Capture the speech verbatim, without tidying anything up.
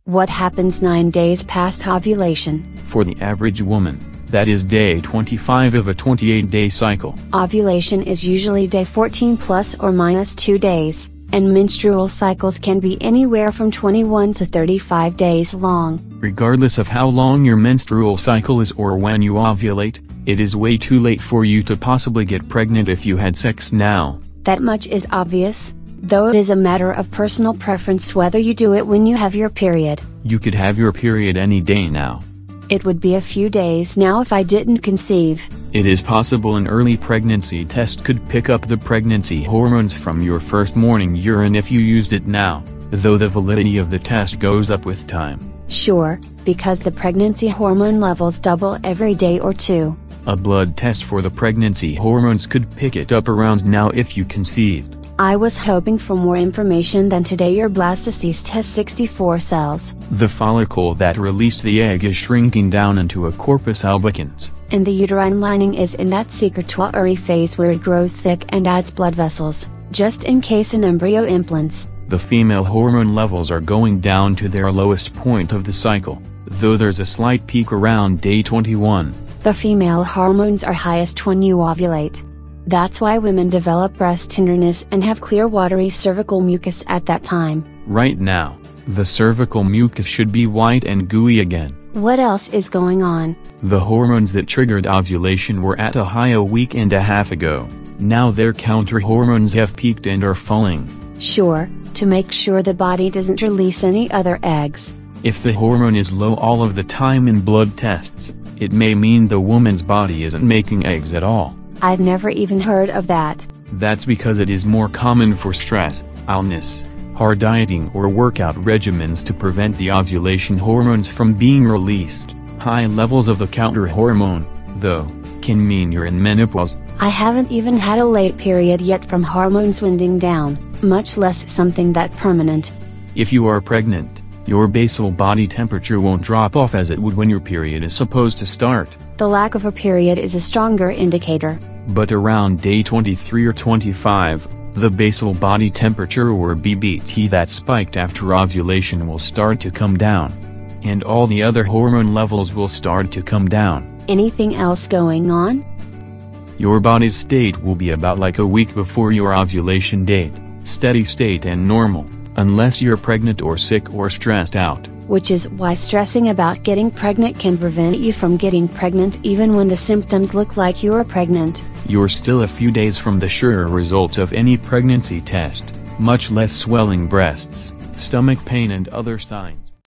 What happens nine days past ovulation? For the average woman, that is day twenty-five of a twenty-eight day cycle. Ovulation is usually day fourteen plus or minus two days, and menstrual cycles can be anywhere from twenty-one to thirty-five days long. Regardless of how long your menstrual cycle is or when you ovulate, it is way too late for you to possibly get pregnant if you had sex now. That much is obvious, though it is a matter of personal preference whether you do it when you have your period. You could have your period any day now. It would be a few days now if I didn't conceive. It is possible an early pregnancy test could pick up the pregnancy hormones from your first morning urine if you used it now, though the validity of the test goes up with time. Sure, because the pregnancy hormone levels double every day or two. A blood test for the pregnancy hormones could pick it up around now if you conceived. I was hoping for more information than today. Your blastocyst has sixty-four cells. The follicle that released the egg is shrinking down into a corpus albicans. And the uterine lining is in that secretory phase where it grows thick and adds blood vessels, just in case an embryo implants. The female hormone levels are going down to their lowest point of the cycle, though there's a slight peak around day twenty-one. The female hormones are highest when you ovulate. That's why women develop breast tenderness and have clear watery cervical mucus at that time. Right now, the cervical mucus should be white and gooey again. What else is going on? The hormones that triggered ovulation were at a high a week and a half ago. Now their counter hormones have peaked and are falling. Sure, to make sure the body doesn't release any other eggs. If the hormone is low all of the time in blood tests, it may mean the woman's body isn't making eggs at all. I've never even heard of that. That's because it is more common for stress, illness, hard dieting or workout regimens to prevent the ovulation hormones from being released. High levels of the counter hormone, though, can mean you're in menopause. I haven't even had a late period yet from hormones winding down, much less something that permanent. If you are pregnant, your basal body temperature won't drop off as it would when your period is supposed to start. The lack of a period is a stronger indicator. But around day twenty-three or twenty-five, the basal body temperature or B B T that spiked after ovulation will start to come down. And all the other hormone levels will start to come down. Anything else going on? Your body's state will be about like a week before your ovulation date, steady state and normal, unless you're pregnant or sick or stressed out. Which is why stressing about getting pregnant can prevent you from getting pregnant even when the symptoms look like you're pregnant. You're still a few days from the sure results of any pregnancy test, much less swelling breasts, stomach pain and other signs.